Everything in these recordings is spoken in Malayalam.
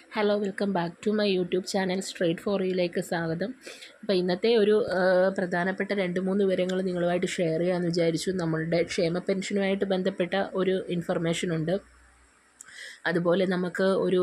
Hello welcome back to my YouTube channel straight for യുയിലേക്ക് സ്വാഗതം. അപ്പോൾ ഇന്നത്തെ ഒരു പ്രധാനപ്പെട്ട 2-3 വിവരങ്ങൾ നിങ്ങളുമായിട്ട് ഷെയർ ചെയ്യാമെന്ന് വിചാരിച്ചു. നമ്മളുടെ ക്ഷേമ പെൻഷനുമായിട്ട് ബന്ധപ്പെട്ട ഒരു ഇൻഫർമേഷനുണ്ട്. അതുപോലെ നമുക്ക് ഒരു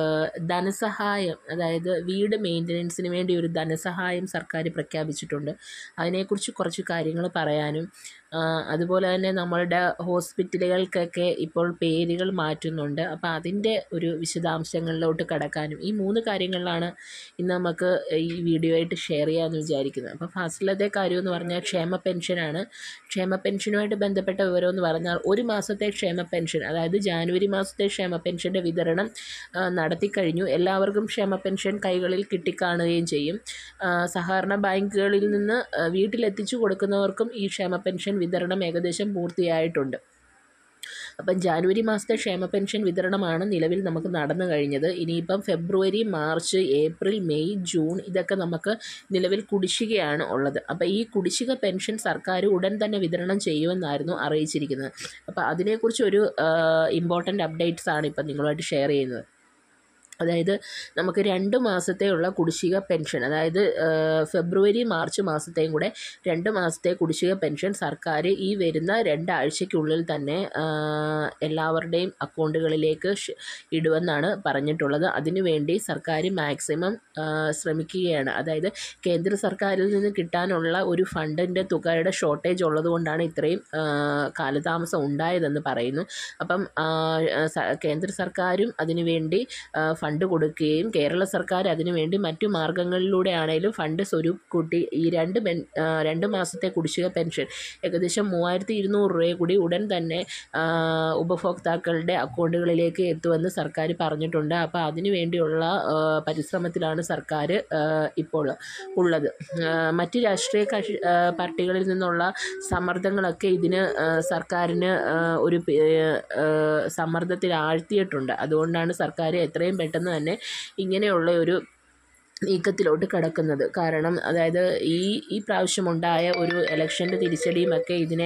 ധനസഹായം, അതായത് വീട് മെയിൻ്റനൻസിന് വേണ്ടി ഒരു ധനസഹായം സർക്കാർ പ്രഖ്യാപിച്ചിട്ടുണ്ട്. അതിനെക്കുറിച്ച് കുറച്ച് കാര്യങ്ങൾ പറയാനും അതുപോലെ തന്നെ നമ്മളുടെ ഹോസ്പിറ്റലുകൾക്കൊക്കെ ഇപ്പോൾ പേരുകൾ മാറ്റുന്നുണ്ട്. അപ്പോൾ അതിൻ്റെ ഒരു വിശദാംശങ്ങളിലോട്ട് കടക്കാനും ഈ 3 കാര്യങ്ങളിലാണ് ഇന്ന് നമുക്ക് ഈ വീഡിയോ ആയിട്ട് ഷെയർ ചെയ്യാമെന്ന് വിചാരിക്കുന്നത്. അപ്പോൾ ഫസ്റ്റിലത്തെ കാര്യമെന്ന് പറഞ്ഞാൽ ക്ഷേമ പെൻഷനാണ്. ക്ഷേമ പെൻഷനുമായിട്ട് ബന്ധപ്പെട്ട വിവരമെന്ന് പറഞ്ഞാൽ ഒരു മാസത്തെ ക്ഷേമ പെൻഷൻ, അതായത് ജാനുവരി മാസത്തെ ക്ഷേമ പെൻഷൻ്റെ വിതരണം നടത്തിക്കഴിഞ്ഞു. എല്ലാവർക്കും ക്ഷേമ പെൻഷൻ കൈകളിൽ കിട്ടിക്കാണുകയും ചെയ്യും. സഹകരണ ബാങ്കുകളിൽ നിന്ന് വീട്ടിലെത്തിച്ചു കൊടുക്കുന്നവർക്കും ഈ ക്ഷേമ പെൻഷൻ വിതരണം ഏകദേശം പൂർത്തിയായിട്ടുണ്ട്. അപ്പം ജാനുവരി മാസത്തെ ക്ഷേമ പെൻഷൻ വിതരണമാണ് നിലവിൽ നമുക്ക് നടന്നു കഴിഞ്ഞത്. ഇനിയിപ്പം February, March, April, May, June ഇതൊക്കെ നമുക്ക് നിലവിൽ കുടിശ്ശികയാണ് ഉള്ളത്. അപ്പോൾ ഈ കുടിശ്ശിക പെൻഷൻ സർക്കാർ ഉടൻ തന്നെ വിതരണം ചെയ്യുമെന്നായിരുന്നു അറിയിച്ചിരിക്കുന്നത്. അപ്പോൾ അതിനെക്കുറിച്ച് ഒരു ഇമ്പോർട്ടൻ്റ് അപ്ഡേറ്റ്സ് ആണ് ഇപ്പം നിങ്ങളുമായിട്ട് ഷെയർ ചെയ്യുന്നത്. അതായത് നമുക്ക് 2 മാസത്തെ ഉള്ള കുടിശ്ശിക പെൻഷൻ, അതായത് ഫെബ്രുവരി, മാർച്ച് മാസത്തെയും കൂടെ 2 മാസത്തെ കുടിശ്ശിക പെൻഷൻ സർക്കാർ ഈ വരുന്ന 2 ആഴ്ചയ്ക്കുള്ളിൽ തന്നെ എല്ലാവരുടെയും അക്കൗണ്ടുകളിലേക്ക് ഇടുമെന്നാണ് പറഞ്ഞിട്ടുള്ളത്. അതിനുവേണ്ടി സർക്കാർ മാക്സിമം ശ്രമിക്കുകയാണ്. അതായത് കേന്ദ്ര സർക്കാരിൽ നിന്ന് കിട്ടാനുള്ള ഒരു ഫണ്ടിൻ്റെ തുകയുടെ ഷോർട്ടേജ് ഉള്ളതുകൊണ്ടാണ് ഇത്രയും കാലതാമസം ഉണ്ടായതെന്ന് പറയുന്നു. അപ്പം കേന്ദ്ര സർക്കാരും അതിനുവേണ്ടി ഫണ്ട് കൊടുക്കുകയും കേരള സർക്കാർ അതിനുവേണ്ടി മറ്റു മാർഗങ്ങളിലൂടെ ആണെങ്കിലും ഫണ്ട് സ്വരൂപ് ഈ 2 മാസത്തെ കുടിശ്ശിക പെൻഷൻ ഏകദേശം 3200 രൂപ കൂടി ഉടൻ തന്നെ ഉപഭോക്താക്കളുടെ അക്കൗണ്ടുകളിലേക്ക് എത്തുമെന്ന് സർക്കാർ പറഞ്ഞിട്ടുണ്ട്. അപ്പോൾ അതിനുവേണ്ടിയുള്ള പരിശ്രമത്തിലാണ് സർക്കാർ ഇപ്പോൾ ഉള്ളത്. മറ്റ് രാഷ്ട്രീയ പാർട്ടികളിൽ നിന്നുള്ള സമ്മർദ്ദങ്ങളൊക്കെ ഇതിന് സർക്കാരിന് ഒരു സമ്മർദ്ദത്തിൽ ആഴ്ത്തിയിട്ടുണ്ട്. അതുകൊണ്ടാണ് സർക്കാർ എത്രയും പെട്ടെന്ന് തന്നെ ഇങ്ങനെയുള്ള ഒരു നീക്കത്തിലോട്ട് കടക്കുന്നത്. കാരണം അതായത് ഈ പ്രാവശ്യമുണ്ടായ ഒരു ഇലക്ഷൻ്റെ തിരിച്ചടിയുമൊക്കെ ഇതിനെ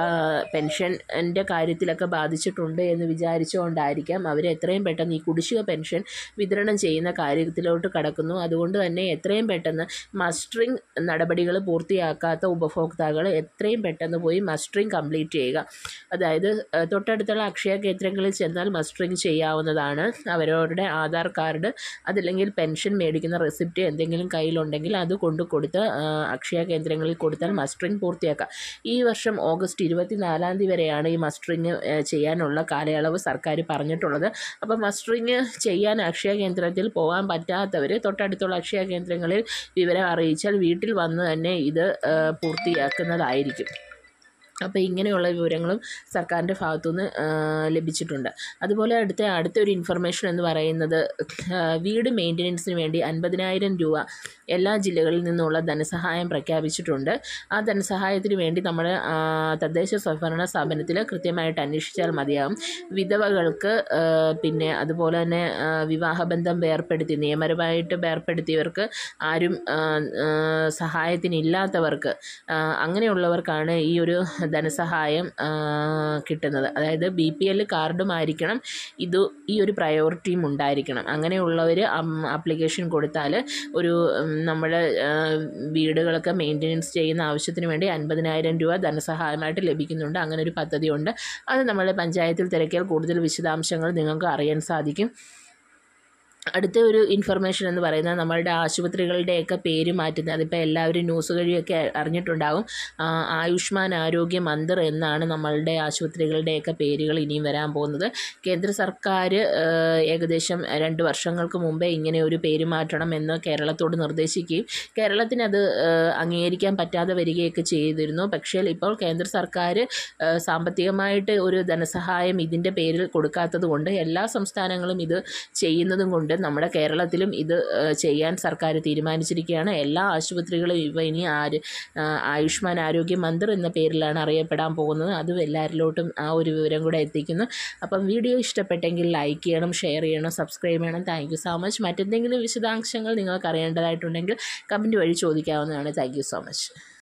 പെൻഷൻ്റെ കാര്യത്തിലൊക്കെ ബാധിച്ചിട്ടുണ്ട് എന്ന് വിചാരിച്ചുകൊണ്ടായിരിക്കാം അവർ എത്രയും പെട്ടെന്ന് ഈ കുടിശ്ശിക പെൻഷൻ വിതരണം ചെയ്യുന്ന കാര്യത്തിലോട്ട് കടക്കുന്നു. അതുകൊണ്ട് തന്നെ എത്രയും പെട്ടെന്ന് മസ്റ്ററിങ് നടപടികൾ പൂർത്തിയാക്കാത്ത ഉപഭോക്താക്കൾ എത്രയും പെട്ടെന്ന് പോയി മസ്റ്ററിങ് കംപ്ലീറ്റ് ചെയ്യുക. അതായത് തൊട്ടടുത്തുള്ള അക്ഷയ കേന്ദ്രങ്ങളിൽ ചെന്നാൽ മസ്റ്ററിങ് ചെയ്യാവുന്നതാണ്. അവരവരുടെ ആധാർ കാർഡ് അതല്ലെങ്കിൽ പെൻഷൻ മേടിക്കുന്ന റെസിപ്റ്റ് എന്തെങ്കിലും കയ്യിലുണ്ടെങ്കിൽ അത് കൊടുത്ത് അക്ഷയ കേന്ദ്രങ്ങളിൽ കൊടുത്താൽ മസ്റ്ററിങ് പൂർത്തിയാക്കാം. ഈ വർഷം ഓഗസ്റ്റ് 24 വരെയാണ് ഈ മസ്റ്ററിങ് ചെയ്യാനുള്ള കാലയളവ് സർക്കാർ പറഞ്ഞിട്ടുള്ളത്. അപ്പോൾ മസ്റ്ററിങ് ചെയ്യാൻ അക്ഷയ കേന്ദ്രത്തിൽ പോകാൻ പറ്റാത്തവർ തൊട്ടടുത്തുള്ള അക്ഷയ കേന്ദ്രങ്ങളിൽ വിവരം അറിയിച്ചാൽ വീട്ടിൽ വന്ന് തന്നെ ഇത് പൂർത്തിയാക്കുന്നതായിരിക്കും. അപ്പോൾ ഇങ്ങനെയുള്ള വിവരങ്ങളും സർക്കാരിൻ്റെ ഭാഗത്തുനിന്ന് ലഭിച്ചിട്ടുണ്ട്. അതുപോലെ അടുത്തൊരു ഇൻഫർമേഷൻ എന്ന് പറയുന്നത് വീട് മെയിൻ്റനൻസിന് വേണ്ടി 50,000 രൂപ എല്ലാ ജില്ലകളിൽ നിന്നുള്ള ധനസഹായം പ്രഖ്യാപിച്ചിട്ടുണ്ട്. ആ ധനസഹായത്തിന് വേണ്ടി നമ്മൾ തദ്ദേശ സ്വയംഭരണ സ്ഥാപനത്തിൽ കൃത്യമായിട്ട് അന്വേഷിച്ചാൽ മതിയാകും. വിധവകൾക്ക്, പിന്നെ അതുപോലെ തന്നെ വിവാഹബന്ധം നിയമപരമായിട്ട് വേർപ്പെടുത്തിയവർക്ക്, ആരും സഹായത്തിനില്ലാത്തവർക്ക്, അങ്ങനെയുള്ളവർക്കാണ് ഈ ഒരു ധനസഹായം കിട്ടുന്നത്. അതായത് BPL കാർഡുമായിരിക്കണം ഈ ഒരു പ്രയോറിറ്റിയും ഉണ്ടായിരിക്കണം. അങ്ങനെയുള്ളവർ ആപ്ലിക്കേഷൻ കൊടുത്താൽ ഒരു നമ്മൾ വീടുകളൊക്കെ മെയിൻ്റനൻസ് ചെയ്യുന്ന ആവശ്യത്തിന് വേണ്ടി 50,000 രൂപ ധനസഹായമായിട്ട് ലഭിക്കുന്നുണ്ട്. അങ്ങനെ ഒരു പദ്ധതിയുണ്ട്. അത് നമ്മുടെ പഞ്ചായത്തിൽ തിരക്കിയാൽ കൂടുതൽ വിശദാംശങ്ങൾ നിങ്ങൾക്ക് അറിയാൻ സാധിക്കും. അടുത്ത ഒരു ഇൻഫർമേഷൻ എന്ന് പറയുന്നത് നമ്മളുടെ ആശുപത്രികളുടെയൊക്കെ പേര് മാറ്റുന്നത്. അതിപ്പോൾ എല്ലാവരും ന്യൂസ് വഴിയൊക്കെ അറിഞ്ഞിട്ടുണ്ടാകും. ആയുഷ്മാൻ ആരോഗ്യ മന്ദിർ എന്നാണ് നമ്മളുടെ ആശുപത്രികളുടെയൊക്കെ പേരുകൾ ഇനിയും വരാൻ പോകുന്നത്. കേന്ദ്ര സർക്കാർ ഏകദേശം 2 വർഷങ്ങൾക്ക് മുമ്പേ ഇങ്ങനെ ഒരു പേര് മാറ്റണം എന്ന് കേരളത്തോട് നിർദ്ദേശിക്കുകയും കേരളത്തിനത് അംഗീകരിക്കാൻ പറ്റാതെ വരികയൊക്കെ ചെയ്തിരുന്നു. പക്ഷേ ഇപ്പോൾ കേന്ദ്ര സർക്കാർ സാമ്പത്തികമായിട്ട് ഒരു ധനസഹായം ഇതിൻ്റെ പേരിൽ കൊടുക്കാത്തത് കൊണ്ട് എല്ലാ സംസ്ഥാനങ്ങളും ഇത് ചെയ്യുന്നതും കൊണ്ട് നമ്മുടെ കേരളത്തിലും ഇത് ചെയ്യാൻ സർക്കാർ തീരുമാനിച്ചിരിക്കുകയാണ്. എല്ലാ ആശുപത്രികളും ഇവ ഇനി ആയുഷ്മാൻ ആരോഗ്യ മന്ദിർ എന്ന പേരിലാണ് അറിയപ്പെടാൻ പോകുന്നത്. അതും എല്ലാവരിലോട്ടും ആ ഒരു വിവരം കൂടെ എത്തിക്കുന്നു. അപ്പം വീഡിയോ ഇഷ്ടപ്പെട്ടെങ്കിൽ ലൈക്ക് ചെയ്യണം, ഷെയർ ചെയ്യണം, സബ്സ്ക്രൈബ് ചെയ്യണം. Thank you so much. മറ്റെന്തെങ്കിലും വിശദാംശങ്ങൾ നിങ്ങൾക്ക് അറിയേണ്ടതായിട്ടുണ്ടെങ്കിൽ കമൻറ്റ് വഴി ചോദിക്കാവുന്നതാണ്. Thank you so much.